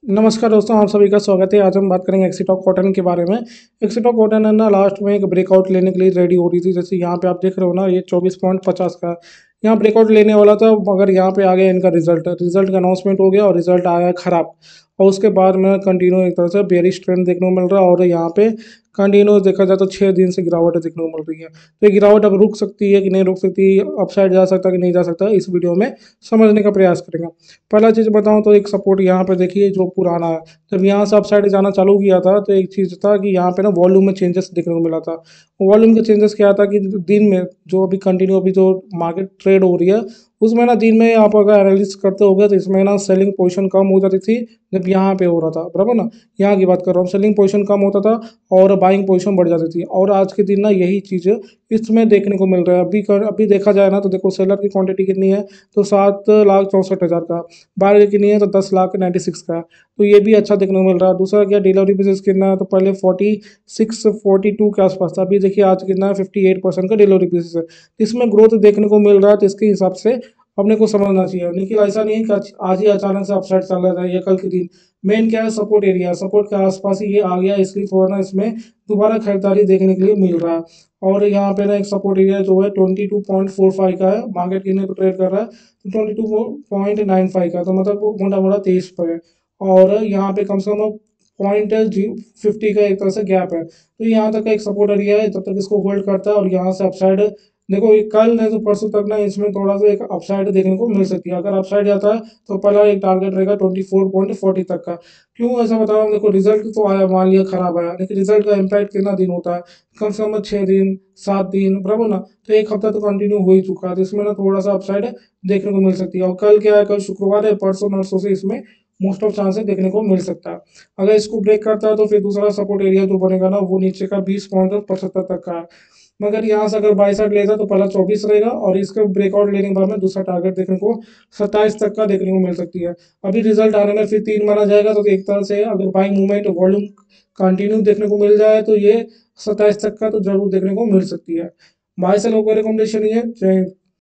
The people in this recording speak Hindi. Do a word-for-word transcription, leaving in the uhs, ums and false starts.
नमस्कार दोस्तों, आप सभी का स्वागत है। आज हम बात करेंगे एक्सीटॉक कॉटन के बारे में। एक्सीटॉक कॉटन है ना, लास्ट में एक ब्रेकआउट लेने के लिए रेडी हो रही थी। जैसे यहाँ पे आप देख रहे हो ना, ये चौबीस पॉइंट पचास का है। यहाँ ब्रेकआउट लेने वाला था, मगर यहाँ पे आ गया इनका रिजल्ट रिजल्ट का अनाउंसमेंट हो गया और रिजल्ट आया खराब। और उसके बाद में कंटिन्यू एक तरह से बेरिश ट्रेंड देखने को मिल रहा है और यहाँ पे कंटिन्यू देखा जाए तो छः दिन से गिरावट देखने को मिल रही है। तो ये गिरावट अब रुक सकती है कि नहीं रुक सकती, अपसाइड जा सकता है कि नहीं जा सकता, इस वीडियो में समझने का प्रयास करेंगे। पहला चीज़ बताऊं तो एक सपोर्ट यहाँ पे देखिए जो पुराना है। जब यहाँ से अपसाइड जाना चालू किया था तो एक चीज़ था कि यहाँ पे ना वॉल्यूम में चेंजेस देखने को मिला था। वॉल्यूम के चेंजेस क्या था कि दिन में जो अभी कंटिन्यू अभी जो मार्केट ट्रेड हो रही है, उसमें ना दिन में आप अगर एनालिसिस करते होगे तो इसमें ना सेलिंग पोजीशन कम हो जाती थी जब यहाँ पे हो रहा था, बराबर ना। यहाँ की बात कर रहा हूँ, सेलिंग पोजीशन कम होता था और बाइंग पोजीशन बढ़ जाती थी। और आज के दिन ना यही चीज़ इसमें देखने को मिल रहा है। अभी कर, अभी देखा जाए ना तो देखो सेलर की क्वांटिटी कितनी है, तो सात लाख चौंसठ हज़ार का। बायर कितनी है तो दस लाख नाइन्टी सिक्स का है। तो ये भी अच्छा देखने को मिल रहा है। दूसरा क्या, डिलीवरी बेसिस कितना है, तो पहले फोर्टी सिक्स फोर्टी टू के आसपास था, अभी देखिए आज कितना है, फिफ्टी एट परसेंट का डिलीवरी बेसिस है। इसमें ग्रोथ देखने को मिल रहा है, तो इसके हिसाब से अपने को समझना चाहिए। लेकिन ऐसा नहीं है कि आज आज ही अचानक से अपसाइड चल रहा है या कल के दिन। मेन क्या है, सपोर्ट एरिया, सपोर्ट के आसपास ही ये आ गया, इसलिए थोड़ा ना इसमें दोबारा खरीदारी देखने के लिए मिल रहा है। और यहाँ पे ना एक सपोर्ट एरिया जो है twenty two point four five का है, मार्केट कितने को ट्रेड कर रहा है तो twenty two point nine five का, तो मतलब मोटा मोटा तेईस पर है। और यहाँ पे कम से कम पॉइंट जी फिफ्टी का एक तरह से गैप है। तो यहाँ तक का एक सपोर्ट एरिया है, जब तक इसको होल्ड करता है और यहाँ से अपसाइड देखो, ये कल नहीं तो परसों तक ना इसमें थोड़ा सा एक अपसाइड देखने को मिल सकती है। अगर अपसाइड जाता है तो पहला एक टारगेट रहेगा ट्वेंटी फोर पॉइंट फोर्टी तक का। क्यों ऐसा बता रहा हूँ, देखो रिजल्ट तो आया, मान लिया खराब आया, लेकिन रिजल्ट का इम्पैक्ट कितना दिन होता है, कम से कम छः दिन सात दिन, बराबर ना। तो एक हफ्ता तो कंटिन्यू हो ही चुका है, तो इसमें ना थोड़ा सा अपसाइड देखने को मिल सकती है। और कल क्या है, कल शुक्रवार है, परसों नरसों से इसमें मोस्ट ऑफ चांसेस देखने को मिल सकता है। अगर इसको ब्रेक करता है तो फिर दूसरा सपोर्ट एरिया जो बनेगा ना, वो नीचे का बीस पॉइंट पचहत्तर तक का है। मगर यहाँ से अगर बाई साइड लेता तो पहला चौबीस रहेगा और इसके ब्रेकआउट लेने के बाद में दूसरा टारगेट देखने को सत्ताईस तक का देखने को मिल सकती है। अभी रिजल्ट आने में फिर तीन माना जाएगा, तो एक तरह से अगर बाइंग मूवमेंट वॉल्यूम कंटिन्यू देखने को मिल जाए तो ये सत्ताईस तक का तो जरूर देखने को मिल सकती है। बाई सेल को रिकमेंडेशन ये है। जय हिंद।